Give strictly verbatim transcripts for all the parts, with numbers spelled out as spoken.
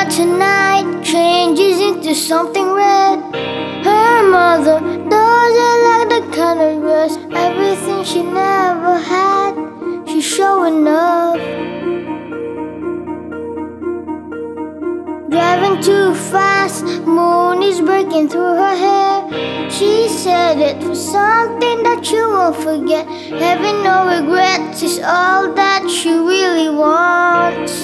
out tonight changes into something red. Her mother doesn't like the kind of dress. Everything she never had, she's showing off. Driving too fast, moon is breaking through her hair. She said it was something that you won't forget. Having no regrets is all that she really wants.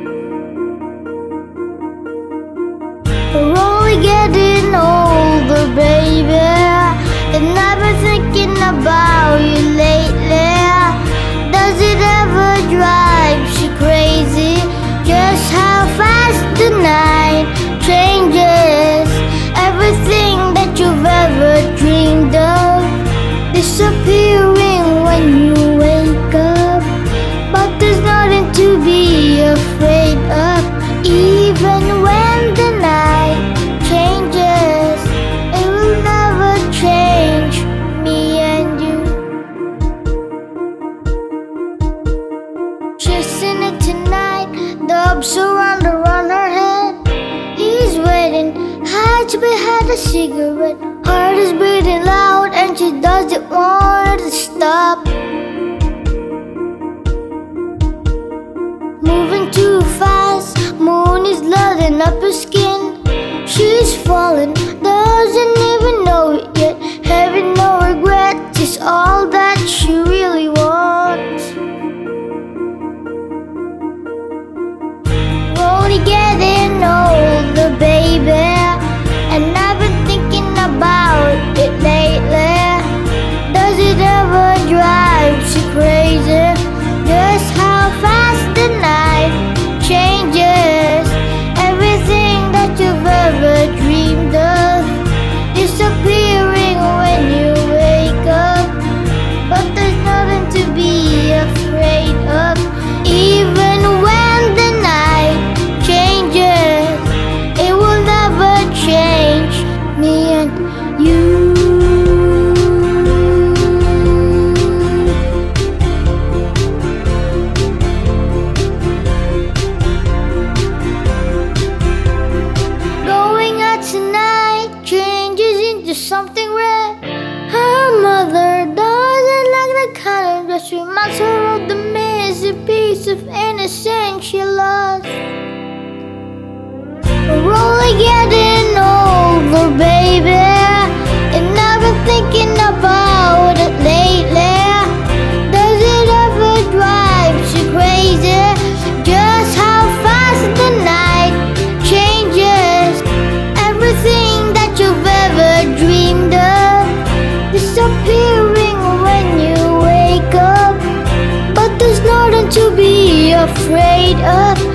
We're only getting older, baby, and I've been thinking about you lately. Does it ever drive you crazy just how fast the night changes? Everything that you've ever dreamed of disappearing when you wake up. But there's nothing to be afraid of. Even when the night changes, it will never change me and you. Chasing it tonight, doves surround around her head. He's waiting, hides behind a cigarette. Heart is beating loud and she doesn't want to stop. Moving too fast, moon is lighting up her skin. She's falling, doesn't even know it yet. Having no regrets is all that she really wants. We're only getting older, baby, and I've been thinking about it lately. Does it ever drive you crazy just how fast the night changes? Everything that you've ever dreamed of disappearing when you wake up. But there's nothing to be afraid of. Even when the night changes, it will never change me and you. Going out tonight changes into something red. Her mother doesn't like the kind of dress. Reminds her of the missing piece of innocence she lost. We're only getting older, baby, and I've been thinking about it lately. Does it ever drive you crazy just how fast the night changes? Everything that you've ever dreamed of disappearing when you wake up. But there's nothing to be afraid of.